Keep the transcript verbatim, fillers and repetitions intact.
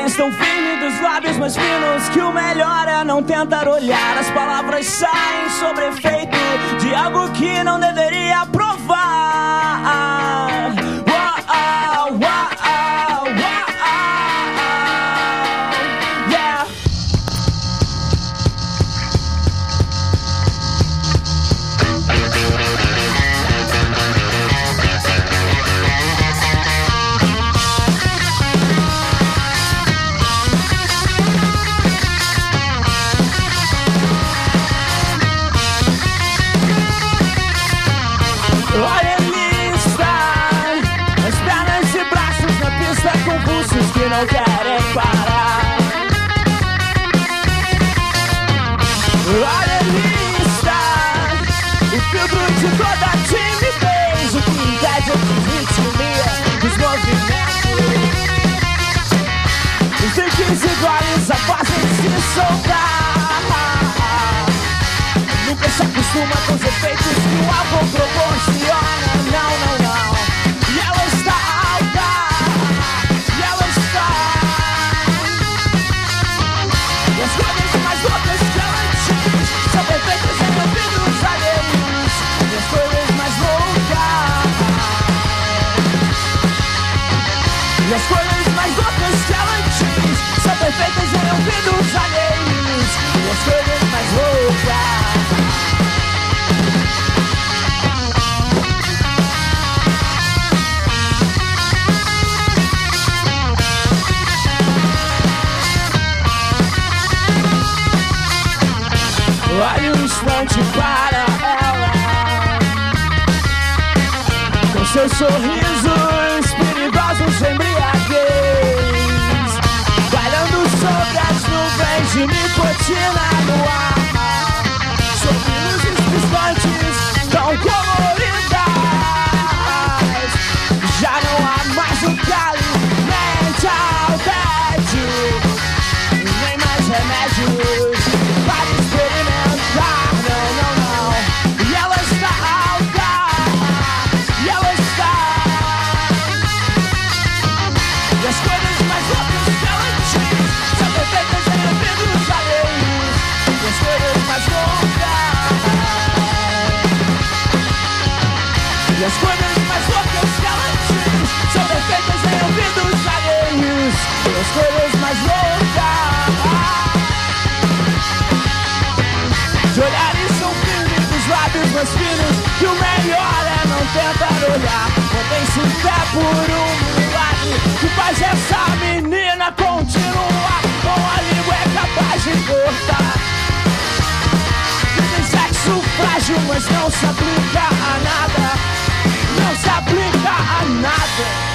ideias tão firmes dos lábios mais finos que o melhor é não tentar olhar. As palavras saem sobre efeito de algo que não deveria provar. Uau, uau, uau, uau, yeah. Olha ali está, as pernas e braços na pista com pulsos que não querem parar. Olha ali está, o filtro de toda a timidez, o que impede a ritmia dos movimentos. Os dentes iguais a fazem se soltar. Nunca se acostuma com os efeitos que o álcool proporciona. Não, não, não. E ela está alta, e ela está. E as coisas mais loucas que ela diz são perfeitas em ouvidos alheios. E as coisas mais loucas, e as coisas mais loucas que ela diz são perfeitas em ouvidos alheios. E as coisas mais loucas. Olha um instante para ela, com seus sorrisos perigosos embriaguez, bailando sobre as nuvens de nicotina no ar, sob luzes distantes tão coloridas. Já não há mais o calo, nem tchau, tédio, nem mais remédios para experimentar. Não, não, não. E ela está alta, e ela está. E as coisas mais loucas que ela diz são perfeitas em ouvidos alheios. E as coisas mais loucas, e as coisas mais loucas que ela diz são perfeitas em ouvidos alheios. E as coisas mais loucas, de olhares são firmes, dos lábios mais finos, que o melhor é não tentar olhar. Mantém-se em pé por um milagre que faz essa menina continuar. Com a língua é capaz de cortar. Tem sexo frágil, mas não se aplica a nada. Não se aplica a nada.